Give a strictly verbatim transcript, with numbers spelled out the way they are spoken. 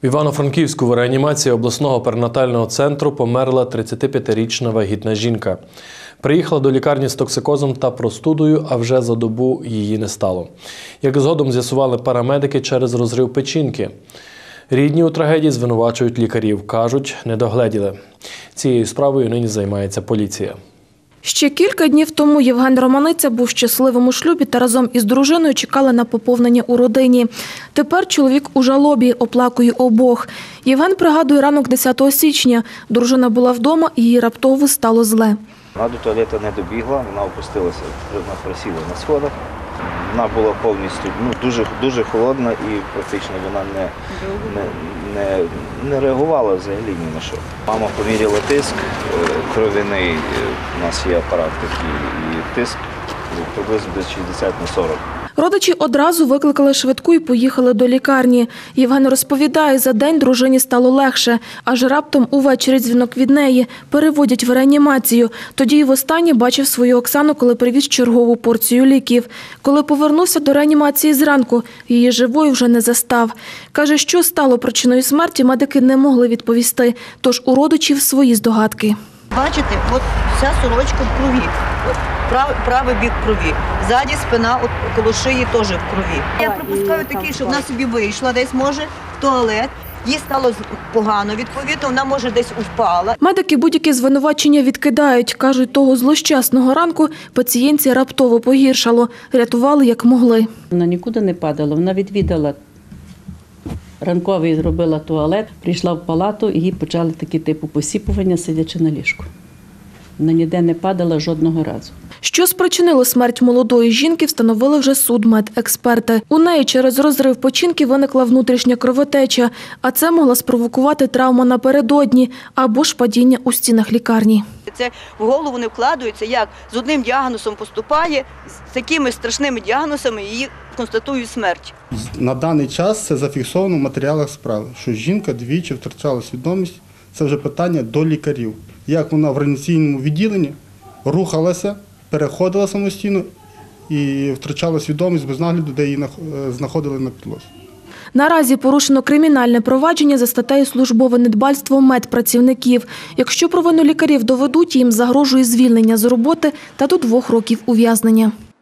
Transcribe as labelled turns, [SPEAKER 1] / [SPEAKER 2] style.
[SPEAKER 1] В Івано-Франківську в реанімації обласного перинатального центру померла тридцятип'ятирічна вагітна жінка. Приїхала до лікарні з токсикозом та простудою, а вже за добу її не стало. Як згодом з'ясували парамедики, через розрив печінки. Рідні у трагедії звинувачують лікарів. Кажуть, не догледіли. Цією справою нині займається поліція.
[SPEAKER 2] Ще кілька днів тому Євген Романиця був в щасливому шлюбі та разом із дружиною чекали на поповнення у родині. Тепер чоловік у жалобі, оплакує обох. Євген пригадує ранок десятого січня. Дружина була вдома і їй раптово стало зле.
[SPEAKER 3] Вона до туалету не добігла, вона опустилася, вона присіла на сходах. Вона була повністю ну, дуже, дуже холодна і практично вона не, не, не, не реагувала взагалі ні на що. Мама поміряла тиск кров'яний, у нас є апарат такий, і тиск приблизно десь шістдесят на сорок.
[SPEAKER 2] Родичі одразу викликали швидку і поїхали до лікарні. Євген розповідає, за день дружині стало легше, аж раптом увечері дзвінок від неї. Переводять в реанімацію. Тоді й востаннє бачив свою Оксану, коли привіз чергову порцію ліків. Коли повернувся до реанімації зранку, її живою вже не застав. Каже, що стало причиною смерті, медики не могли відповісти. Тож у родичів свої здогадки.
[SPEAKER 4] Бачите, от вся сорочка в крові, от прав, правий бік в крові, ззаді спина, от коло шиї теж в крові. Я припускаю такий, що вона собі вийшла десь, може, в туалет, їй стало погано, відповідно, вона, може, десь впала.
[SPEAKER 2] Медики будь-які звинувачення відкидають. Кажуть, того злощасного ранку пацієнтці раптово погіршало. Рятували, як могли.
[SPEAKER 5] Вона нікуди не падала, вона відвідала ранковий, зробила туалет, прийшла в палату і їй почали такі типу посіпування, сидячи на ліжку. Вона ніде не падала жодного разу.
[SPEAKER 2] Що спричинило смерть молодої жінки, встановили вже судмедексперти. У неї через розрив печінки виникла внутрішня кровотеча, а це могла спровокувати травма напередодні або ж падіння у стінах лікарні.
[SPEAKER 4] Це в голову не вкладається, як з одним діагнозом поступає, з такими страшними діагнозами її констатують смерть.
[SPEAKER 6] На даний час це зафіксовано в матеріалах справи, що жінка двічі втрачала свідомість. Це вже питання до лікарів. Як вона в реанімаційному відділенні рухалася, переходила самостійно і втрачала свідомість без нагляду, де її знаходили на підлозі.
[SPEAKER 2] Наразі порушено кримінальне провадження за статтею «Службове недбальство медпрацівників». Якщо провину лікарів доведуть, їм загрожує звільнення з роботи та до двох років ув'язнення.